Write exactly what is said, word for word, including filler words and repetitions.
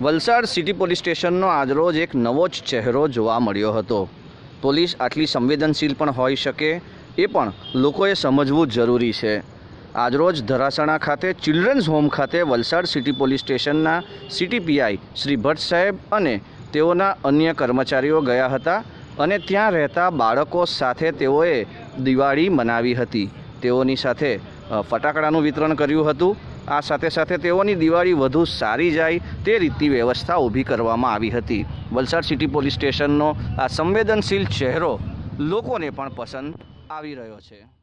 Valsad city police સ્ટેશનનો આજરોજ એક નવો જ ચહેરો જોવા મળ્યો હતો। પોલીસ આટલી સંવેદનશીલ પણ હોઈ શકે એ પણ લોકોએ સમજવું જરૂરી છે। આજરોજ ધરાસણા ખાતે ચિલ્ડ્રન્સ હોમ ખાતે વલસાડ સિટી પોલીસ સ્ટેશનના સિટી પીઆઈ શ્રી ભટ્ટ સાહેબ અને તેઓના અન્ય કર્મચારીઓ ગયા હતા અને ત્યાં રહેતા બાળકો સાથે તેઓએ દિવાળી મનાવી હતી। તેઓની સાથે ફટાકડાનું વિતરણ કર્યું હતું। આ સાથે સાથે તેઓની દિવાળી વધુ સારી જાય તે રીતની વ્યવસ્થા ઊભી કરવામાં આવી હતી। વલસાડ સિટી પોલીસ સ્ટેશનનો આ સંવેદનશીલ ચહેરો લોકોને પણ પસંદ આવી રહ્યો છે।